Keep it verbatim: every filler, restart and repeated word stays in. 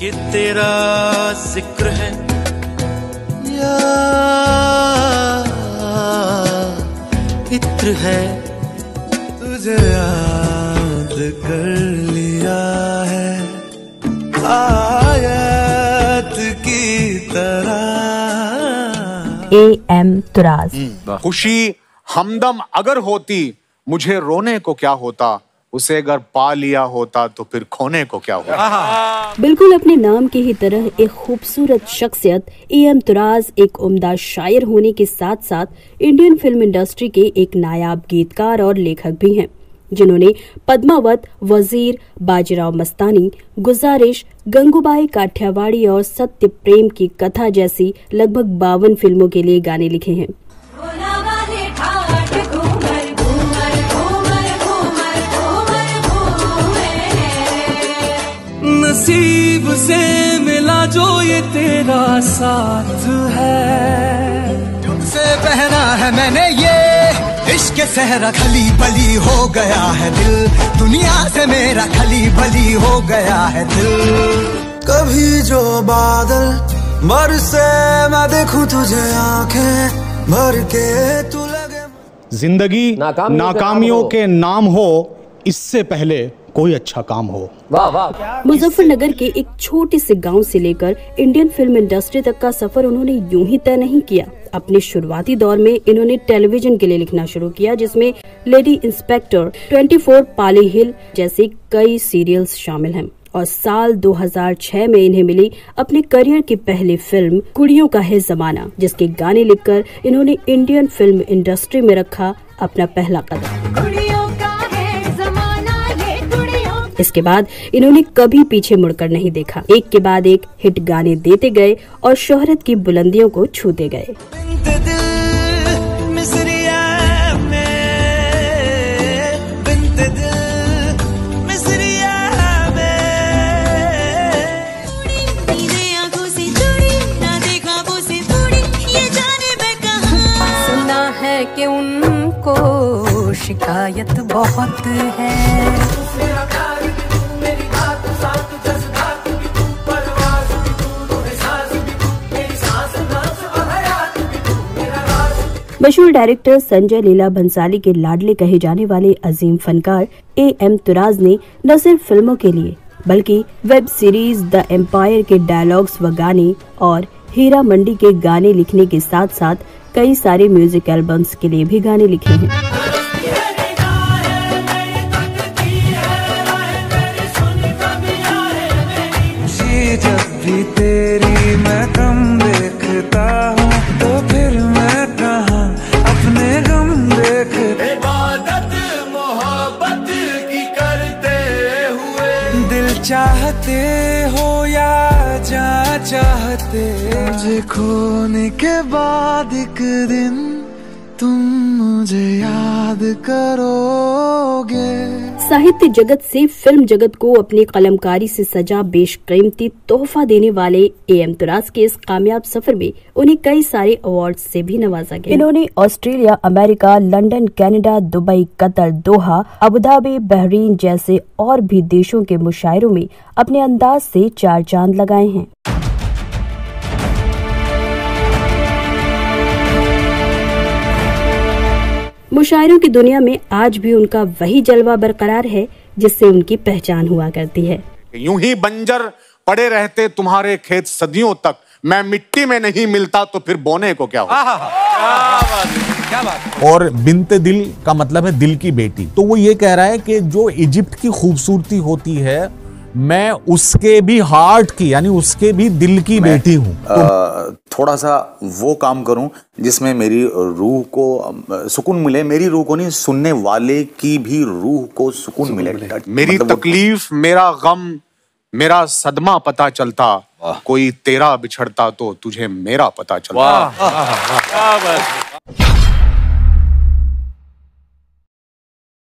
ये तेरा जिक्र है या इत्र है, तुझे याद कर लिया है आयत की तरह। A M Turaz. खुशी हमदम अगर होती मुझे रोने को क्या होता, उसे अगर पा लिया होता तो फिर खोने को क्या होता। बिल्कुल अपने नाम की ही तरह एक खूबसूरत शख्सियत ए एम तुराज एक उम्दा शायर होने के साथ साथ इंडियन फिल्म इंडस्ट्री के एक नायाब गीतकार और लेखक भी हैं, जिन्होंने पद्मावत, वजीर, बाजीराव मस्तानी, गुजारिश, गंगूबाई काठियावाड़ी और सत्य प्रेम की कथा जैसी लगभग बावन फिल्मों के लिए गाने लिखे हैं। नसीब से मिला जो ये तेरा साथ है, तुझसे पहना है मैंने ये इश्क सहरा, खली बली हो गया है दिल, दुनिया से मेरा खली बली हो गया है दिल। कभी जो बादल बरसे मैं देखूं तुझे आंखें भर के, तू लगे जिंदगी नाकामियों के नाम हो, इससे पहले कोई अच्छा काम हो। वाह वाह। मुजफ्फरनगर के एक छोटे से गांव से लेकर इंडियन फिल्म इंडस्ट्री तक का सफर उन्होंने यूं ही तय नहीं किया। अपने शुरुआती दौर में इन्होंने टेलीविजन के लिए लिखना शुरू किया, जिसमें लेडी इंस्पेक्टर, चौबीस, पाली हिल जैसे कई सीरियल्स शामिल हैं। और साल दो हज़ार छह में इन्हें मिली अपने करियर की पहली फिल्म कुड़ियों का है जमाना, जिसके गाने लिखकर इन्होंने इंडियन फिल्म इंडस्ट्री में रखा अपना पहला कदम। इसके बाद इन्होंने कभी पीछे मुड़कर नहीं देखा, एक के बाद एक हिट गाने देते गए और शोहरत की बुलंदियों को छूते गए। सुना है कि उनको शिकायत बहुत है, मशहूर डायरेक्टर संजय लीला भंसाली के लाडले कहे जाने वाले अजीम फनकार ए एम तुराज ने न सिर्फ फिल्मों के लिए बल्कि वेब सीरीज द एम्पायर के डायलॉग्स व गाने और हीरा मंडी के गाने लिखने के साथ साथ कई सारे म्यूजिक एल्बम्स के लिए भी गाने लिखे हैं। जब भी तेरी मैं कम देखता हूँ तो फिर मैं कहाँ अपने गम देखता। इबादत मोहब्बत की करते हुए दिल चाहते हो या जा चाहते, मुझे खोने के बाद एक दिन तुम मुझे याद करोगे। साहित्य जगत से फिल्म जगत को अपनी कलमकारी से सजा बेशकीमती तोहफा देने वाले ए एम तुराज के इस कामयाब सफर में उन्हें कई सारे अवार्ड से भी नवाजा गया। इन्होंने Australia, America, London, Canada, Dubai, Qatar, Doha, Abu Dhabi, Bahrain जैसे और भी देशों के मुशायरों में अपने अंदाज से चार चांद लगाए हैं। मुशायरों की दुनिया में आज भी उनका वही जलवा बरकरार है जिससे उनकी पहचान हुआ करती है। यूं ही बंजर पड़े रहते तुम्हारे खेत सदियों तक, मैं मिट्टी में नहीं मिलता तो फिर बोने को क्या होता। क्या बात। और बिन्ते दिल का मतलब है दिल की बेटी, तो वो ये कह रहा है कि जो इजिप्ट की खूबसूरती होती है मैं उसके भी हार्ट की यानी उसके भी दिल की बेटी हूँ। तो थोड़ा सा वो काम करूं जिसमें मेरी रूह को सुकून मिले, मेरी रूह को नहीं सुनने वाले की भी रूह को सुकून मिले। मेरी मतलब तकलीफ, मेरा गम, मेरा सदमा पता चलता, कोई तेरा बिछड़ता तो तुझे मेरा पता चलता।